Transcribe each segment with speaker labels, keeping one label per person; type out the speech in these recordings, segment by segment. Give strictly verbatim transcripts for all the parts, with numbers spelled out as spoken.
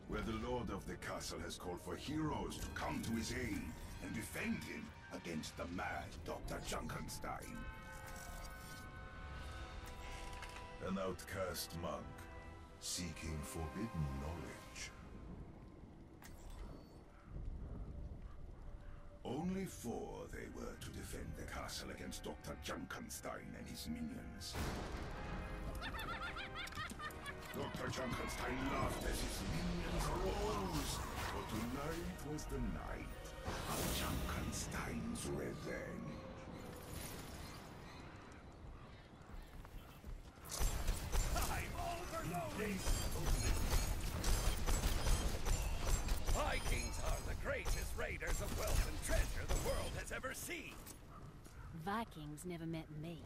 Speaker 1: where the lord of the castle has called for heroes to come to his aid and defend him against the mad Doctor Junkenstein. An outcast monk, seeking forbidden knowledge. Only four they were to defend the castle against Doctor Junkenstein and his minions. Doctor Junkenstein laughed as his minions rose, for tonight was the night of Junkenstein's revenge.
Speaker 2: I'm overloading! Vikings are the greatest raiders of wealth and treasure the world has ever seen.
Speaker 3: Vikings never met me.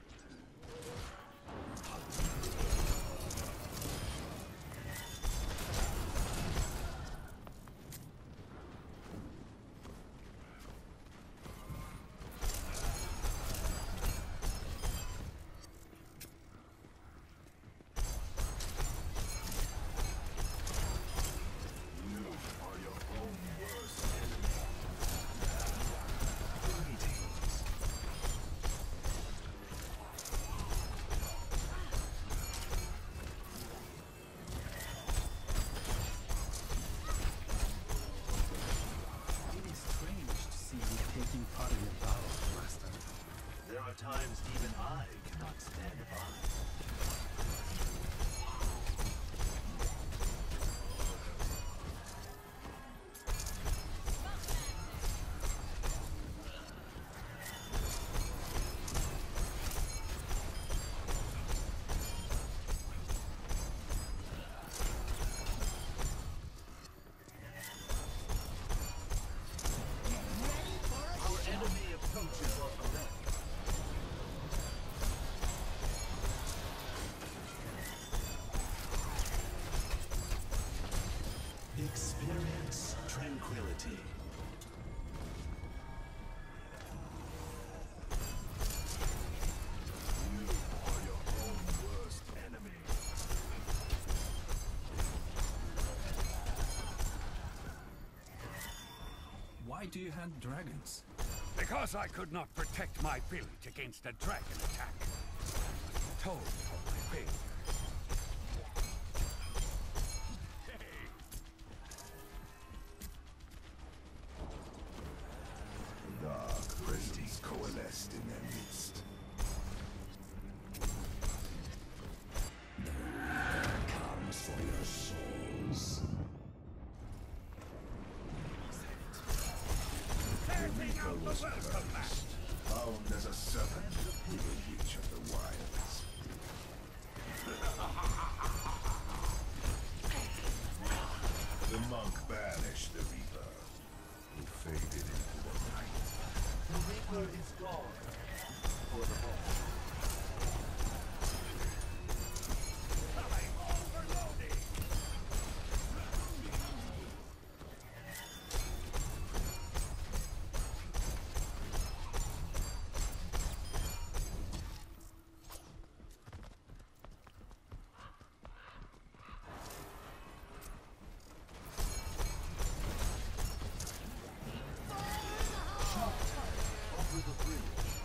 Speaker 4: There are times even I cannot stand by. Our enemy approaches on the left. Experience tranquility.
Speaker 1: You are your own worst enemy.
Speaker 5: Why do you hunt dragons?
Speaker 2: Because I could not protect my village against a dragon attack. I was told of my failure.
Speaker 1: Dark presence coalesced in their midst. The reaper comes for your souls.
Speaker 2: Setting out the welcome mat!
Speaker 1: Bound as a serpent within reach of the wilds. The monk banished the reaper, who faded into the night.
Speaker 4: The Reaper is gone for the moment.
Speaker 2: I'm overloading!
Speaker 4: Over the bridge.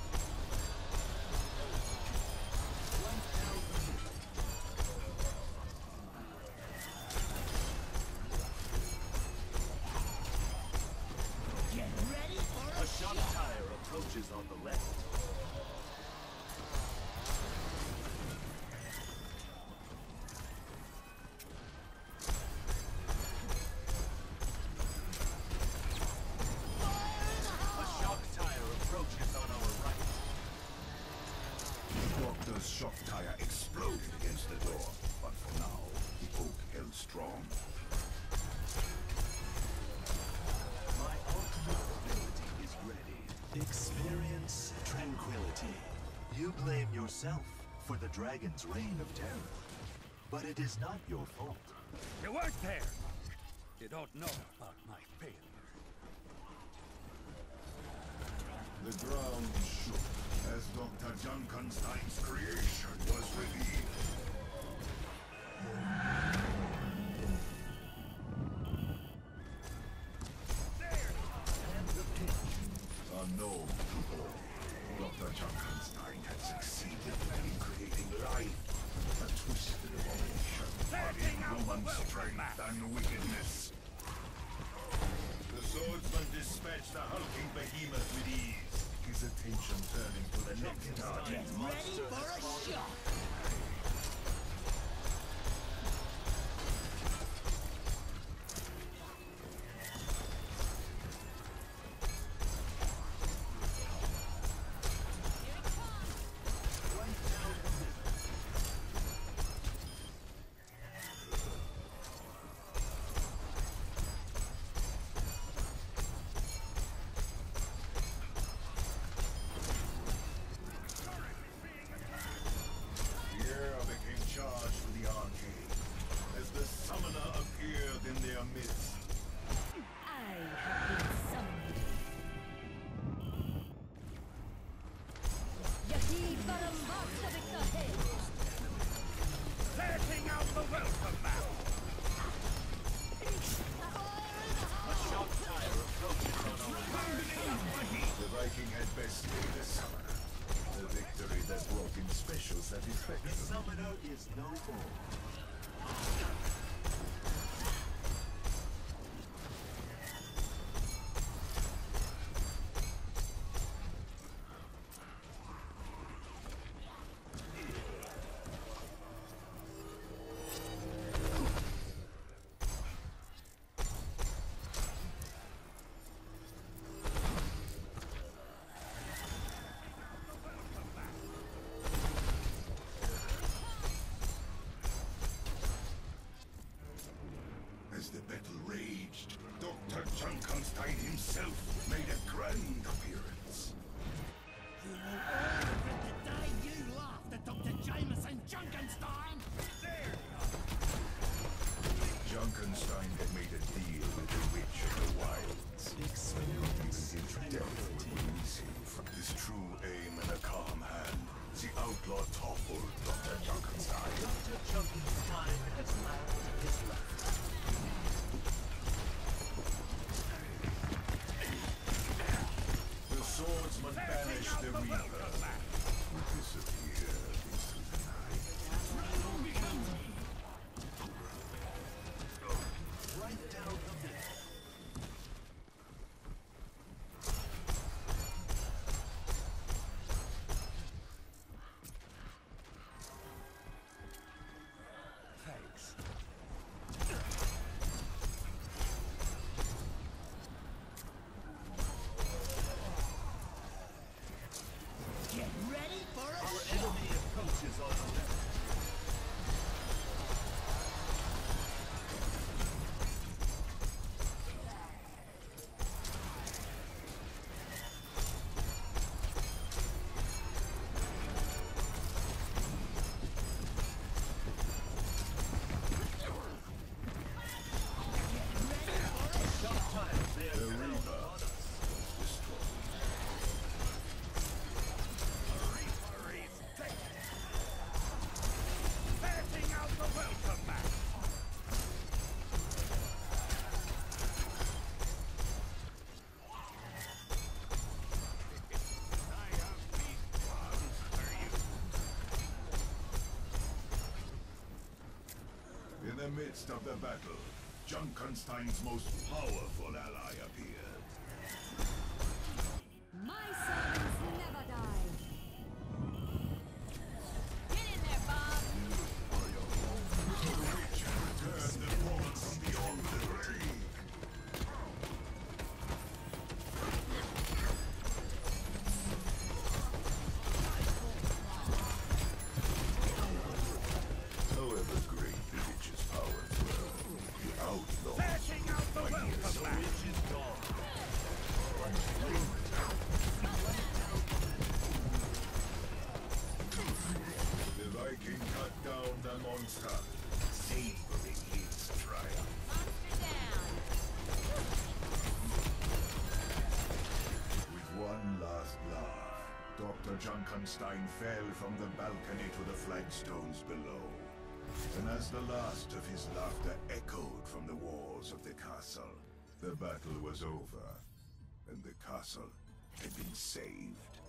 Speaker 3: Get ready for
Speaker 4: A shock tire approaches on the left. A shock tire approaches on our right.
Speaker 1: The doctor's shock tire exploded against the door, but for now, the oak held strong.
Speaker 4: My ultimate ability is ready. Experience tranquility. You blame yourself for the dragon's reign of terror. But it is not your fault.
Speaker 2: You weren't there! You don't know about my failure.
Speaker 1: The ground shook as Doctor Junkenstein's creation was revealed. strength and wickedness. The swordsman dispatched the hulking behemoth with ease, his attention turning to the next target.
Speaker 3: Ready for a shot!
Speaker 4: The summoner is no more.
Speaker 1: As the battle raged, Doctor Junkenstein himself made a grand appearance.
Speaker 3: You will all regret the day you laughed at Doctor Jameson Junkenstein! There!
Speaker 1: Junkenstein had made a deal with the Witch of the Wilds.
Speaker 4: Experience
Speaker 1: Even his death would release him from his true aim in a calm hand. The outlaw toppled Doctor Junkenstein.
Speaker 4: Doctor Junkenstein has landed his left.
Speaker 1: The swordsman banished the Reaper, who disappeared into the night.
Speaker 4: Right down the middle.
Speaker 2: Thanks.
Speaker 3: Get ready for a
Speaker 4: Our
Speaker 3: shot!
Speaker 4: enemy approaches on the left. Sometimes they are
Speaker 1: The
Speaker 4: down
Speaker 1: Reaper
Speaker 4: on us.
Speaker 1: was destroyed.
Speaker 2: Setting out the welcome mat! I have big plans for you.
Speaker 1: In the midst of the battle, Junkenstein's most powerful ally appeared.
Speaker 3: My sons never die! Get in there, Bob!
Speaker 1: The witch had returned and fallen from beyond the grave. However great the witch's powers were, the outlaw
Speaker 2: Setting out the welcome mat!
Speaker 4: Which is gone.
Speaker 1: the Viking cut down the monster, savoring his triumph.
Speaker 3: Monster down!
Speaker 1: With one last laugh, Doctor Junkenstein fell from the balcony to the flagstones below. And as the last of his laughter echoed from the walls of the castle, the battle was over, and the castle had been saved.